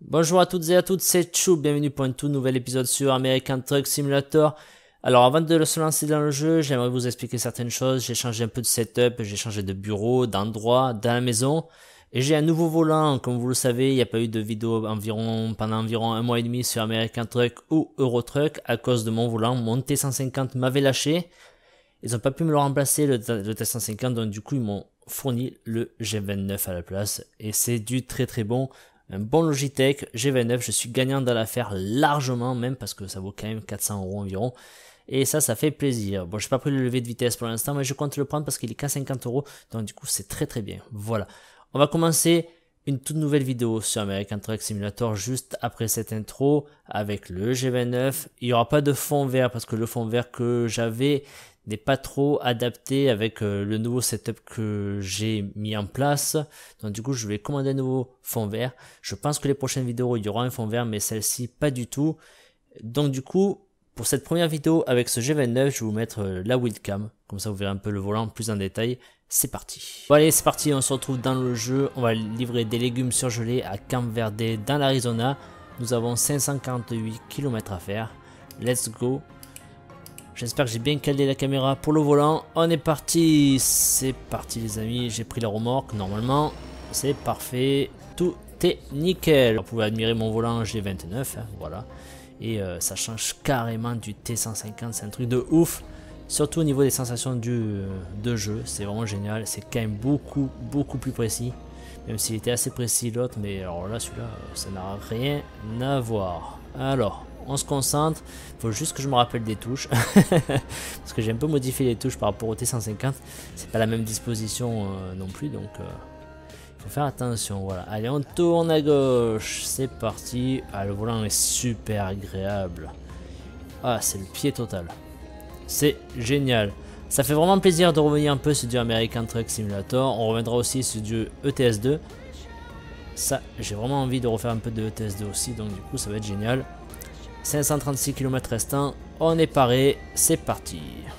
Bonjour à toutes et à toutes, c'est Chou, bienvenue pour un tout nouvel épisode sur American Truck Simulator. Alors avant de se lancer dans le jeu, j'aimerais vous expliquer certaines choses. J'ai changé un peu de setup, j'ai changé de bureau, d'endroit, dans la maison. Et j'ai un nouveau volant, comme vous le savez, il n'y a pas eu de vidéo pendant environ un mois et demi sur American Truck ou Euro Truck à cause de mon volant. Mon T150 m'avait lâché. Ils n'ont pas pu me le remplacer, le T150, donc du coup ils m'ont fourni le G29 à la place. Et c'est du très très bon. Un bon Logitech G29, je suis gagnant dans l'affaire largement, même parce que ça vaut quand même 400 € environ. Et ça fait plaisir. Bon, j'ai pas pris le levier de vitesse pour l'instant, mais je compte le prendre parce qu'il est qu'à 50 €. Donc du coup, c'est très très bien. Voilà. On va commencer une toute nouvelle vidéo sur American Truck Simulator juste après cette intro avec le G29. Il n'y aura pas de fond vert parce que le fond vert que j'avais n'est pas trop adapté avec le nouveau setup que j'ai mis en place. Donc du coup je vais commander un nouveau fond vert. Je pense que les prochaines vidéos il y aura un fond vert, mais celle-ci pas du tout. Donc du coup pour cette première vidéo avec ce G29 je vais vous mettre la wheelcam, comme ça vous verrez un peu le volant plus en détail. C'est parti. Bon allez c'est parti, on se retrouve dans le jeu. On va livrer des légumes surgelés à Camp Verde dans l'Arizona. Nous avons 548 km à faire. Let's go. J'espère que j'ai bien calé la caméra pour le volant. On est parti. C'est parti les amis. J'ai pris la remorque normalement. C'est parfait. Tout est nickel. Vous pouvez admirer mon volant G29. Hein, voilà. Et ça change carrément du T150. C'est un truc de ouf. Surtout au niveau des sensations de jeu. C'est vraiment génial. C'est quand même beaucoup plus précis. Même s'il était assez précis l'autre. Mais alors là celui-là ça n'a rien à voir. Alors. On se concentre, il faut juste que je me rappelle des touches parce que j'ai un peu modifié les touches par rapport au T150, c'est pas la même disposition non plus, donc il faut faire attention. Voilà, allez on tourne à gauche, c'est parti. Ah, le volant est super agréable, ah c'est le pied total, c'est génial. Ça fait vraiment plaisir de revenir un peu sur du American Truck Simulator. On reviendra aussi sur du ETS2, ça j'ai vraiment envie de refaire un peu de ETS2 aussi, donc du coup ça va être génial. 536 km restants, on est paré, c'est parti.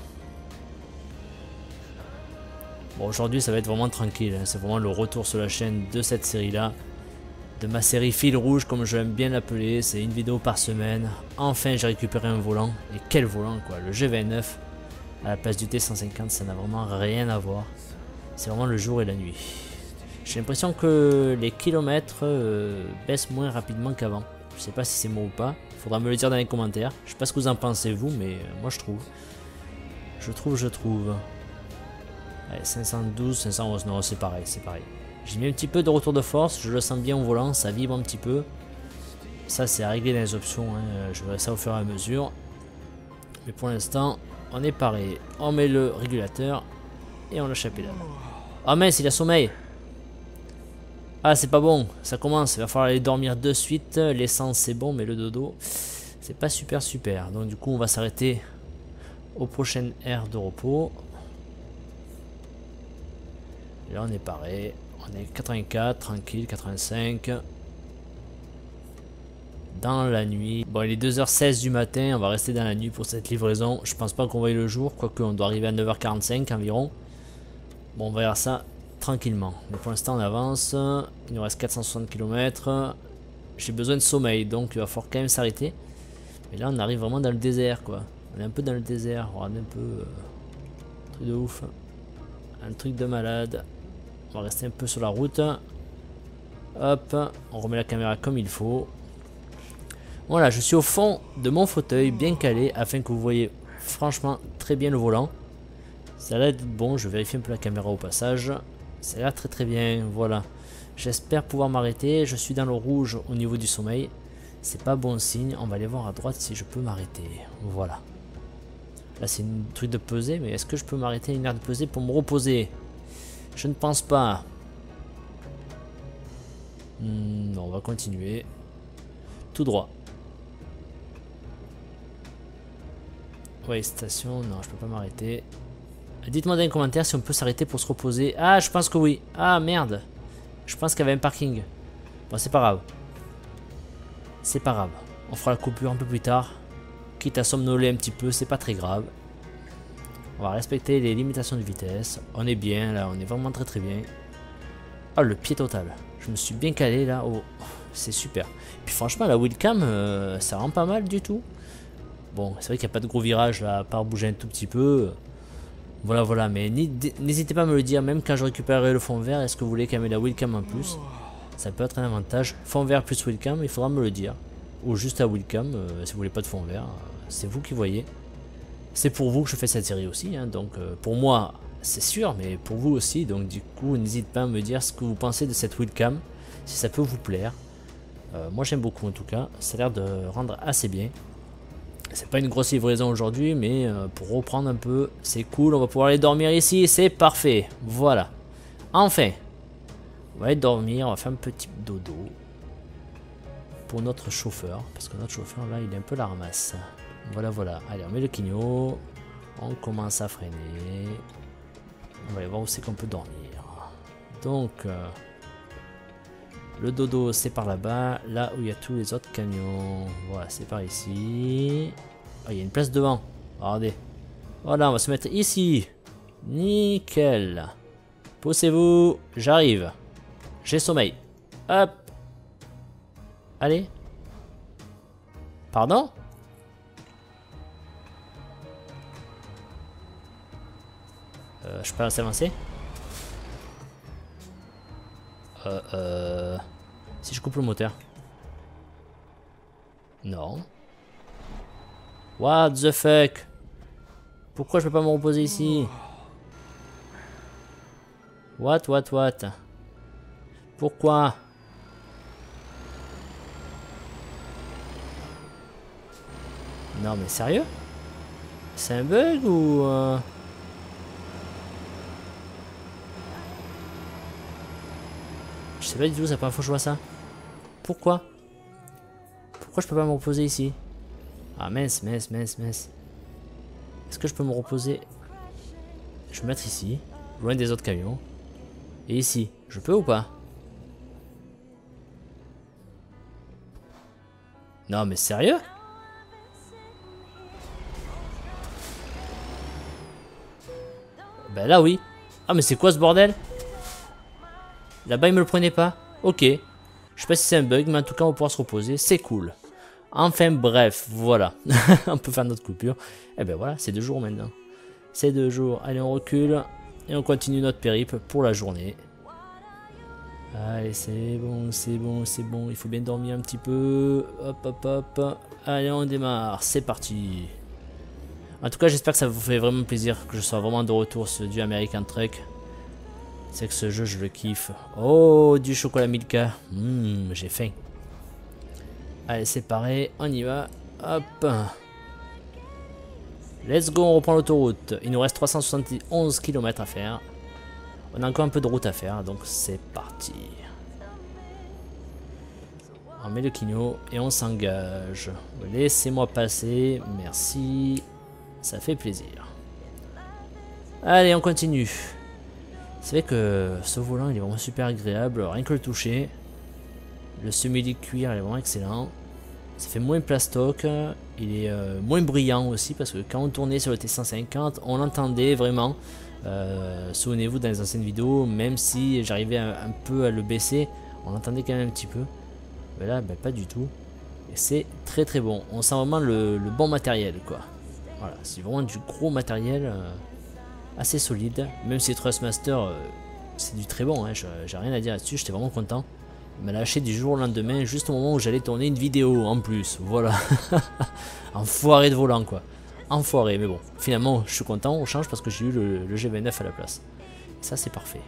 Bon aujourd'hui ça va être vraiment tranquille, hein. C'est vraiment le retour sur la chaîne de cette série là, de ma série fil rouge comme je l'aime bien l'appeler. C'est une vidéo par semaine. Enfin j'ai récupéré un volant, et quel volant quoi, le G29 à la place du T150, ça n'a vraiment rien à voir. C'est vraiment le jour et la nuit. J'ai l'impression que les kilomètres baissent moins rapidement qu'avant. Je sais pas si c'est moi ou pas, faudra me le dire dans les commentaires. Je sais pas ce que vous en pensez vous, mais moi je trouve. Je trouve. Allez, 512, 511, non c'est pareil, c'est pareil. J'ai mis un petit peu de retour de force, je le sens bien au volant, ça vibre un petit peu. Ça c'est à régler dans les options, hein. Je verrai ça au fur et à mesure. Mais pour l'instant, on est paré. On met le régulateur et on lâche la pédale. Ah mince, il a sommeil. Ah c'est pas bon, ça commence, il va falloir aller dormir de suite. L'essence c'est bon mais le dodo c'est pas super. Donc du coup on va s'arrêter aux prochaines aires de repos. Et là on est paré, on est 84, tranquille, 85. Dans la nuit. Bon il est 2h16 du matin, on va rester dans la nuit pour cette livraison. Je pense pas qu'on voie le jour, quoique on doit arriver à 9h45 environ. Bon on verra ça tranquillement, mais pour l'instant on avance. Il nous reste 460 km. J'ai besoin de sommeil, donc il va falloir quand même s'arrêter. Mais là on arrive vraiment dans le désert quoi. On est un peu dans le désert, regardez un peu un truc de ouf, un truc de malade. On va rester un peu sur la route. Hop, on remet la caméra comme il faut. Voilà, je suis au fond de mon fauteuil bien calé afin que vous voyez franchement très bien le volant. Ça a l'air d'être bon, je vérifie un peu la caméra au passage. Ça a l'air très bien, voilà. J'espère pouvoir m'arrêter. Je suis dans le rouge au niveau du sommeil. C'est pas bon signe. On va aller voir à droite si je peux m'arrêter. Voilà. Là c'est un truc de pesée, mais est-ce que je peux m'arrêter à une aire de pesée pour me reposer? Je ne pense pas. Non, on va continuer. Tout droit. Ouais, station, non, je peux pas m'arrêter. Dites-moi dans les commentaires si on peut s'arrêter pour se reposer. Ah, je pense que oui. Ah, merde. Je pense qu'il y avait un parking. Bon, c'est pas grave. C'est pas grave. On fera la coupure un peu plus tard. Quitte à somnoler un petit peu, c'est pas très grave. On va respecter les limitations de vitesse. On est bien, là. On est vraiment très bien. Ah, le pied total. Je me suis bien calé là. Oh, c'est super. Puis franchement, la wheelcam, ça rend pas mal du tout. Bon, c'est vrai qu'il n'y a pas de gros virage là, à part bouger un tout petit peu. Voilà, voilà. Mais n'hésitez pas à me le dire, même quand je récupérerai le fond vert, est-ce que vous voulez calmer la wheelcam en plus? Ça peut être un avantage. Fond vert plus wheelcam, il faudra me le dire. Ou juste la wheelcam, si vous voulez pas de fond vert. C'est vous qui voyez. C'est pour vous que je fais cette série aussi. Hein, donc pour moi, c'est sûr, mais pour vous aussi. Donc du coup, n'hésitez pas à me dire ce que vous pensez de cette wheelcam. Si ça peut vous plaire. Moi j'aime beaucoup en tout cas. Ça a l'air de rendre assez bien. C'est pas une grosse livraison aujourd'hui, mais pour reprendre un peu, c'est cool. On va pouvoir aller dormir ici, c'est parfait. Voilà. Enfin, on va aller dormir, on va faire un petit dodo pour notre chauffeur, parce que notre chauffeur là, il est un peu la ramasse. Voilà, voilà. Allez, on met le quigno, on commence à freiner. On va aller voir où c'est qu'on peut dormir. Donc, le dodo, c'est par là-bas, là où il y a tous les autres camions. Voilà, c'est par ici. Ah, il y a une place devant. Regardez. Voilà, on va se mettre ici. Nickel. Poussez-vous. J'arrive. J'ai sommeil. Hop. Allez. Pardon? Je peux avancer? Si je coupe le moteur. Non. What the fuck? Pourquoi je peux pas me reposer ici? What? Pourquoi? Non mais sérieux? C'est un bug ou... Je sais pas du tout, c'est la première fois que je vois ça. Pourquoi? Pourquoi je peux pas me reposer ici? Ah mince. Est-ce que je peux me reposer? Je vais me mettre ici, loin des autres camions. Et ici, je peux ou pas? Non mais sérieux? Ben là oui. Ah mais c'est quoi ce bordel? Là-bas il me le prenait pas. Ok. Je sais pas si c'est un bug, mais en tout cas on va pouvoir se reposer. C'est cool. Enfin bref, voilà. On peut faire notre coupure. Et ben voilà, c'est 2 jours maintenant. C'est 2 jours. Allez, on recule. Et on continue notre périple pour la journée. Allez, c'est bon. Il faut bien dormir un petit peu. Hop. Allez, on démarre. C'est parti. En tout cas, j'espère que ça vous fait vraiment plaisir. Que je sois vraiment de retour sur du American Truck. C'est que ce jeu, je le kiffe. Oh, du chocolat Milka. J'ai faim. Allez, c'est pareil. On y va. Hop. Let's go, on reprend l'autoroute. Il nous reste 371 km à faire. On a encore un peu de route à faire, donc c'est parti. On met le quigno et on s'engage. Laissez-moi passer. Merci. Ça fait plaisir. Allez, on continue. C'est vrai que ce volant il est vraiment super agréable, rien que le toucher. Le semi-cuir il est vraiment excellent. Ça fait moins plastoc, il est moins bruyant aussi parce que quand on tournait sur le T150, on l'entendait vraiment. Souvenez-vous dans les anciennes vidéos, même si j'arrivais un peu à le baisser, on l'entendait quand même un petit peu. Mais là, ben, pas du tout. Et c'est très bon. On sent vraiment le bon matériel quoi. Voilà, c'est vraiment du gros matériel. Assez solide, même si Thrustmaster c'est du très bon, hein, j'ai rien à dire là-dessus, j'étais vraiment content. Il m'a lâché du jour au lendemain, juste au moment où j'allais tourner une vidéo en plus, voilà. Enfoiré de volant quoi, enfoiré, mais bon, finalement je suis content, on change parce que j'ai eu le G29 à la place. Ça c'est parfait.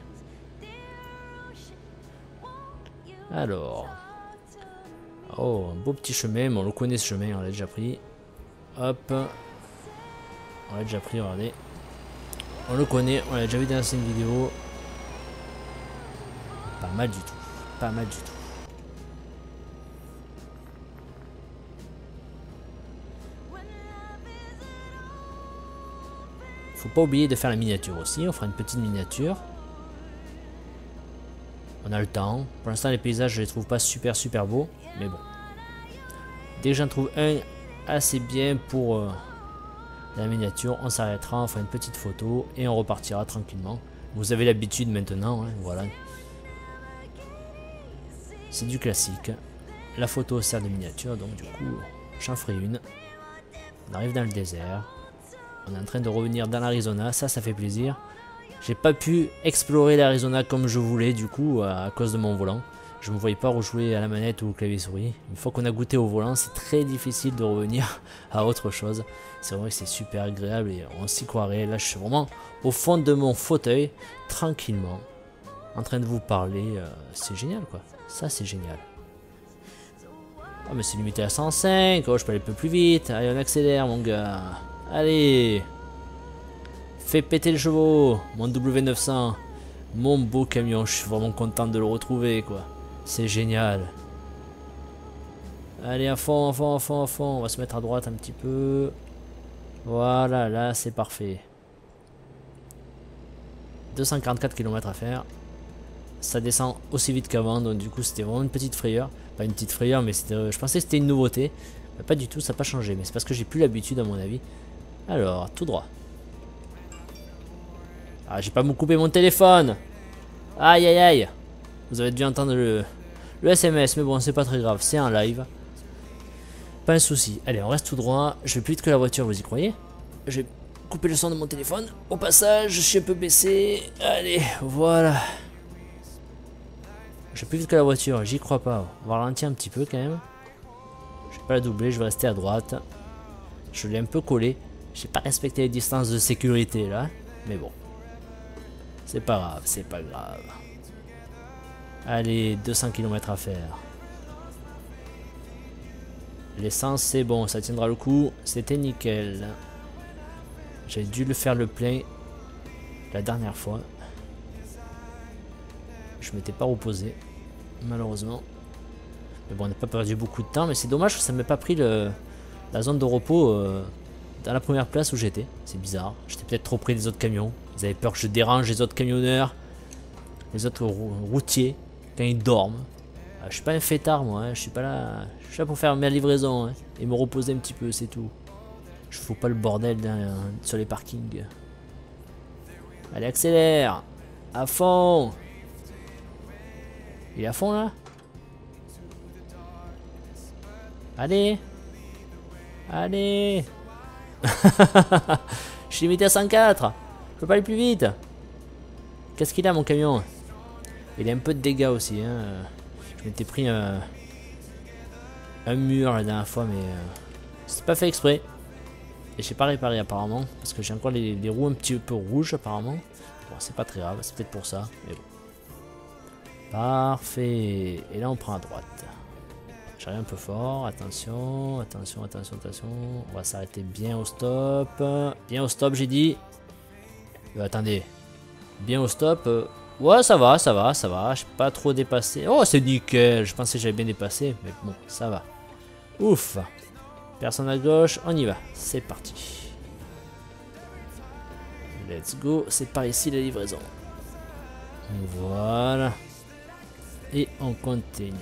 Alors, oh, un beau petit chemin, mais on le connaît ce chemin, on l'a déjà pris. Hop, on l'a déjà pris, regardez. On le connaît, on l'a déjà vu dans l'ancienne vidéo. Pas mal du tout. Pas mal du tout. Faut pas oublier de faire la miniature aussi. On fera une petite miniature. On a le temps. Pour l'instant, les paysages, je les trouve pas super beaux. Mais bon. Dès que j'en trouve un assez bien pour... la miniature, on s'arrêtera, on fera une petite photo et on repartira tranquillement. Vous avez l'habitude maintenant, hein, voilà. C'est du classique. La photo sert de miniature, donc du coup, j'en ferai une. On arrive dans le désert. On est en train de revenir dans l'Arizona, ça fait plaisir. J'ai pas pu explorer l'Arizona comme je voulais, du coup, à cause de mon volant. Je ne me voyais pas rejouer à la manette ou au clavier souris. Une fois qu'on a goûté au volant, c'est très difficile de revenir à autre chose. C'est vrai que c'est super agréable et on s'y croirait. Là, je suis vraiment au fond de mon fauteuil, tranquillement, en train de vous parler. C'est génial, quoi. Ça, c'est génial. Ah, mais c'est limité à 105. Oh, je peux aller un peu plus vite. Allez, on accélère, mon gars. Allez. Fais péter le chevaux. Mon W900. Mon beau camion. Je suis vraiment content de le retrouver, quoi. C'est génial. Allez, à fond, à fond, à fond, à fond. On va se mettre à droite un petit peu. Voilà, là, c'est parfait. 244 km à faire. Ça descend aussi vite qu'avant, donc du coup, c'était vraiment une petite frayeur. Pas une petite frayeur, mais je pensais que c'était une nouveauté. Mais pas du tout, ça n'a pas changé. Mais c'est parce que j'ai plus l'habitude, à mon avis. Alors, tout droit. Ah, j'ai pas me couper mon téléphone. Aïe, aïe, aïe. Vous avez dû entendre le SMS, mais bon, c'est pas très grave, c'est en live. Pas un souci. Allez, on reste tout droit. Je vais plus vite que la voiture, vous y croyez? Je vais couper le son de mon téléphone. Au passage, je suis un peu baissé. Allez, voilà. Je vais plus vite que la voiture, j'y crois pas. On va ralentir un petit peu quand même. Je vais pas la doubler, je vais rester à droite. Je l'ai un peu collé. J'ai pas respecté les distances de sécurité là. Mais bon. C'est pas grave, c'est pas grave. Allez, 200 km à faire. L'essence c'est bon, ça tiendra le coup. C'était nickel. J'ai dû le faire le plein la dernière fois. Je m'étais pas reposé, malheureusement. Mais bon, on n'a pas perdu beaucoup de temps. Mais c'est dommage que ça ne m'ait pas pris la zone de repos dans la première place où j'étais. C'est bizarre. J'étais peut-être trop près des autres camions. Ils avaient peur que je dérange les autres camionneurs, les autres routiers, quand ils dorment. Je suis pas un fêtard, moi. Hein. Je suis là pour faire ma livraison hein, et me reposer un petit peu, c'est tout. Je fous pas le bordel sur les parkings. Allez, accélère. À fond. Il est à fond là. Allez. Allez. Je suis limité à 104. Je peux pas aller plus vite. Qu'est-ce qu'il a mon camion? Il a un peu de dégâts aussi. Hein. Je m'étais pris un mur la dernière fois, mais c'est pas fait exprès. Et j'ai pas réparé apparemment. Parce que j'ai encore les roues un petit peu rouges apparemment. Bon, c'est pas très grave, c'est peut-être pour ça. Mais bon. Parfait. Et là on prend à droite. J'arrive un peu fort. Attention, attention, attention, attention. On va s'arrêter bien au stop. Bien au stop j'ai dit. Attendez. Bien au stop. Ouais ça va, ça va, ça va. Je pas trop dépassé. Oh c'est nickel. Je pensais que j'avais bien dépassé. Mais bon, ça va. Ouf. Personne à gauche. On y va. C'est parti. Let's go. C'est par ici la livraison. Voilà. Et on continue.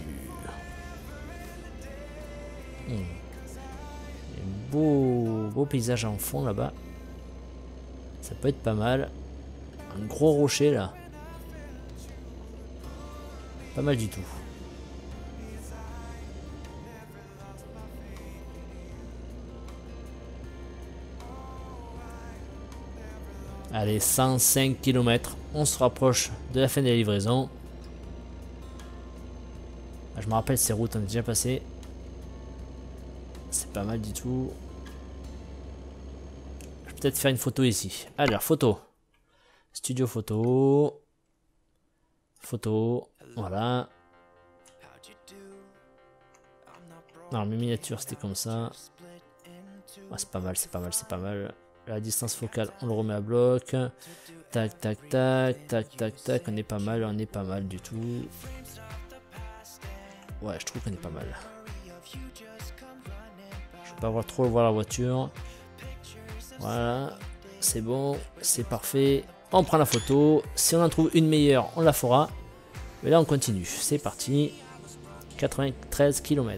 Beau paysage en fond là-bas. Ça peut être pas mal. Un gros rocher là. Pas mal du tout. Allez, 105 km. On se rapproche de la fin de la livraison. Je me rappelle ces routes, on est déjà passé. C'est pas mal du tout. Je vais peut-être faire une photo ici. Alors, photo. Studio photo. Photo. Voilà. Alors, mes miniatures, c'était comme ça. Ah, c'est pas mal, c'est pas mal, c'est pas mal. La distance focale, on le remet à bloc. Tac, tac, tac, tac, tac, tac. On est pas mal du tout. Ouais, je trouve qu'on est pas mal. Je vais pas avoir trop voir la voiture. Voilà, c'est bon, c'est parfait. On prend la photo. Si on en trouve une meilleure, on la fera. Mais là, on continue. C'est parti. 93 km.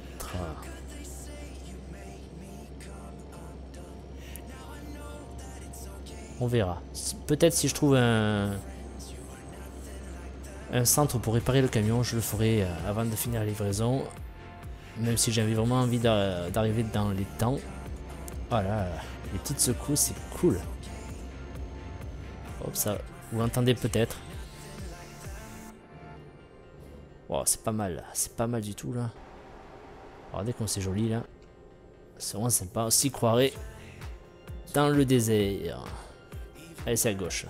On verra. Peut-être si je trouve un un centre pour réparer le camion. Je le ferai avant de finir la livraison. Même si j'avais vraiment envie d'arriver dans les temps. Voilà, les petites secousses, c'est cool. Hop, ça, vous l'entendez peut-être. Wow, c'est pas mal, c'est pas mal du tout là. Regardez comme c'est joli là. C'est vraiment sympa, on s'y croirait dans le désert. Allez, c'est à gauche.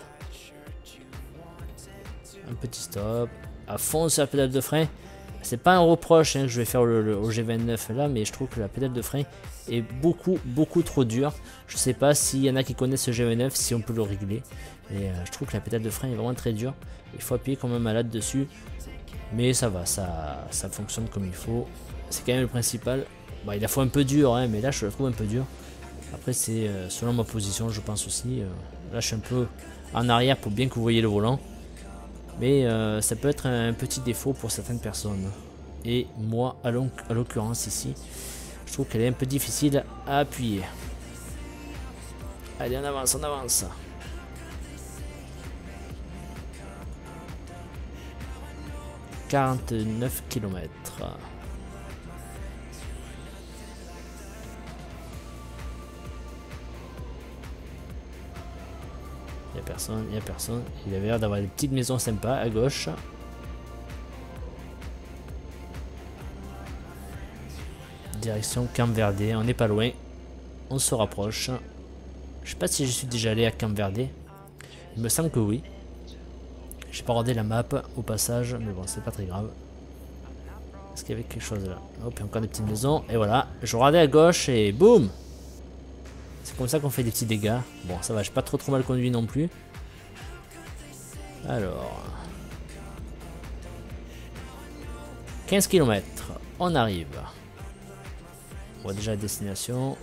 Un petit stop. À fond sur la pédale de frein. C'est pas un reproche que je vais faire au G29 là, mais je trouve que la pédale de frein est beaucoup trop dure. Je sais pas s'il y en a qui connaissent ce G29, si on peut le régler. Mais je trouve que la pédale de frein est vraiment très dure. Il faut appuyer comme un malade dessus. Mais ça va, ça fonctionne comme il faut. C'est quand même le principal. Bah, il la faut un peu dur, hein, mais là je la trouve un peu dure. Après c'est selon ma position, je pense aussi. Là je suis un peu en arrière pour bien que vous voyez le volant. Mais ça peut être un petit défaut pour certaines personnes. Et moi, à l'occurrence ici, je trouve qu'elle est un peu difficile à appuyer. Allez, on avance, on avance. « 49 km. Il n'y a personne, il n'y a personne. Il avait l'air d'avoir des petites maisons sympas à gauche. Direction Camp Verde, on n'est pas loin. On se rapproche. Je sais pas si je suis déjà allé à Camp Verde. Il me semble que oui. J'ai pas regardé la map au passage, mais bon, c'est pas très grave. Est-ce qu'il y avait quelque chose là? Hop, il y a encore des petites maisons. Et voilà, je regardais à gauche et boum! C'est comme ça qu'on fait des petits dégâts. Bon, ça va, j'ai pas trop mal conduit non plus. Alors... 15 km, on arrive. On voit déjà la destination.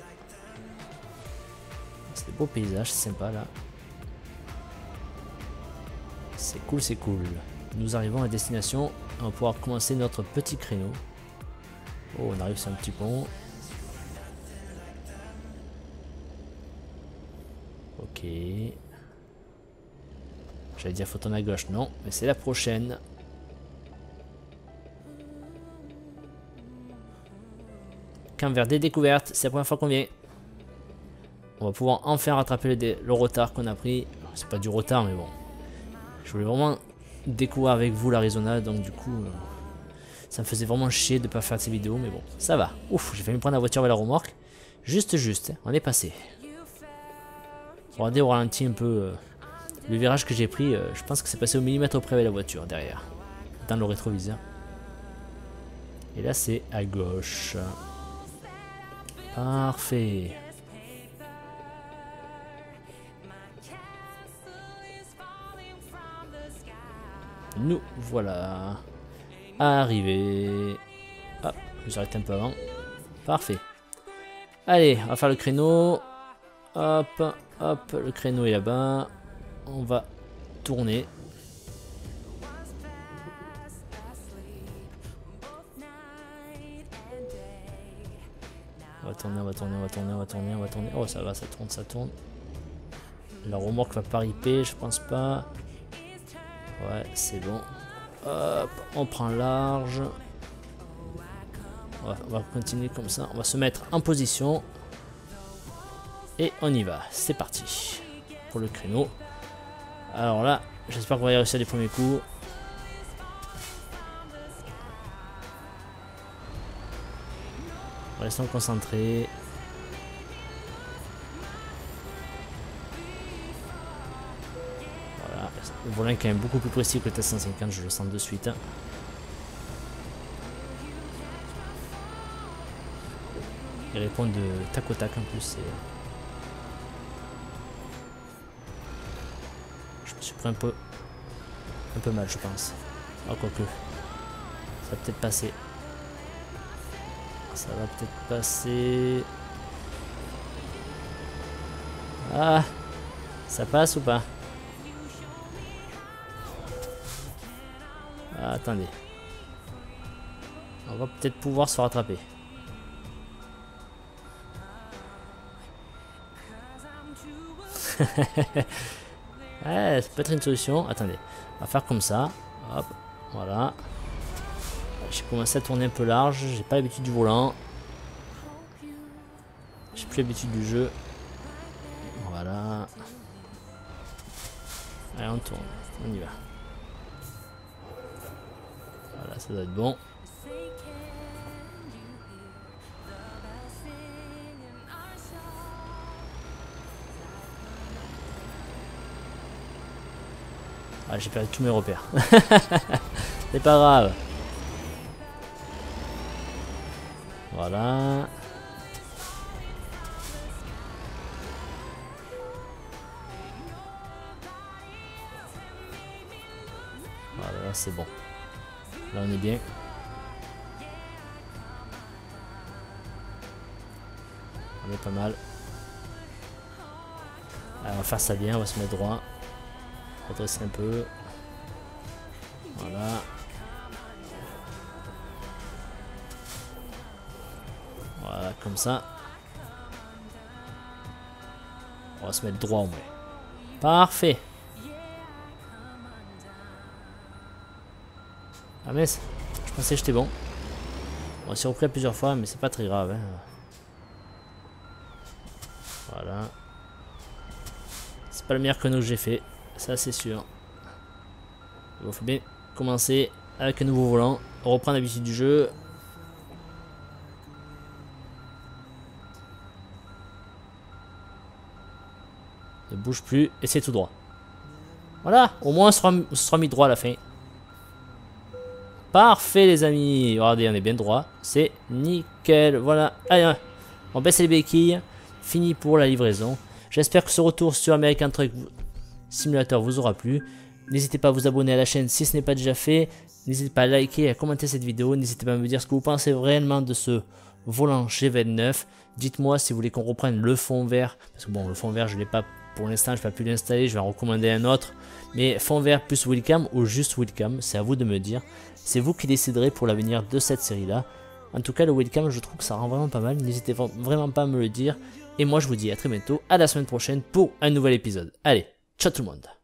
C'est des beaux paysages, c'est sympa là. C'est cool, c'est cool. Nous arrivons à destination. On va pouvoir commencer notre petit créneau. Oh, on arrive sur un petit pont. Ok. J'allais dire faut tourner à gauche, non, mais c'est la prochaine. Camp Verde découverte, c'est la première fois qu'on vient. On va pouvoir enfin rattraper le retard qu'on a pris. C'est pas du retard, mais bon. Je voulais vraiment découvrir avec vous l'Arizona, donc du coup, ça me faisait vraiment chier de pas faire ces vidéos, mais bon, ça va. Ouf, j'ai failli me prendre la voiture avec la remorque. Juste, on est passé. Regardez au ralenti un peu le virage que j'ai pris. Je pense que c'est passé au millimètre près avec la voiture derrière, dans le rétroviseur. Et là, c'est à gauche. Parfait. Nous voilà arrivés. Hop, je m'arrête un peu avant. Parfait. Allez, on va faire le créneau. Hop, hop, le créneau est là-bas. On va tourner. On va tourner, on va tourner, on va tourner, on va tourner, on va tourner. Oh, ça va, ça tourne, ça tourne. La remorque va pas riper, je pense pas. Ouais, c'est bon. Hop, on prend large. On va continuer comme ça. On va se mettre en position. Et on y va. C'est parti. Pour le créneau. Alors là, j'espère qu'on va y réussir les premiers coups. Restons concentrés. Voilà. Le volant est quand même beaucoup plus précis que le T150, je le sens de suite. Il répond de tac au tac en plus. Je me suis pris un peu mal, je pense. Ah, quoique. Ça va peut-être passer. Ça va peut-être passer. Ah, ça passe ou pas? Ah, attendez. On va peut-être pouvoir se rattraper. Ouais, ça peut être une solution. Attendez, on va faire comme ça. Hop, Voilà. J'ai commencé à tourner un peu large, j'ai pas l'habitude du volant. J'ai plus l'habitude du jeu. Voilà. Allez, on tourne, on y va. Voilà, ça doit être bon. Ah, j'ai perdu tous mes repères. C'est pas grave. Voilà. Voilà, c'est bon. Là, on est bien. On est pas mal. Alors, on va faire ça bien, on va se mettre droit. Redresser un peu. Voilà. Voilà, comme ça. On va se mettre droit au moins. Parfait. Ah mais je pensais que j'étais bon. On s'est repris à plusieurs fois, mais c'est pas très grave. Hein. Voilà. C'est pas le meilleur chrono que j'ai fait, ça c'est sûr. Il faut bien commencer avec un nouveau volant, reprendre l'habitude du jeu. Ne bouge plus et c'est tout droit. Voilà, au moins on sera mis droit à la fin. Parfait les amis, regardez on est bien droit, c'est nickel, voilà, allez on baisse les béquilles, fini pour la livraison. J'espère que ce retour sur American Truck Simulator vous aura plu. N'hésitez pas à vous abonner à la chaîne si ce n'est pas déjà fait, n'hésitez pas à liker et à commenter cette vidéo, n'hésitez pas à me dire ce que vous pensez réellement de ce volant G29. Dites-moi si vous voulez qu'on reprenne le fond vert, parce que bon le fond vert je ne l'ai pas pour l'instant, je n'ai pas pu l'installer, je vais en recommander un autre. Mais fond vert plus wheelcam ou juste wheelcam, c'est à vous de me dire. C'est vous qui déciderez pour l'avenir de cette série là. En tout cas le wheelcam je trouve que ça rend vraiment pas mal, n'hésitez vraiment pas à me le dire. Et moi je vous dis à très bientôt, à la semaine prochaine pour un nouvel épisode. Allez, ciao tout le monde.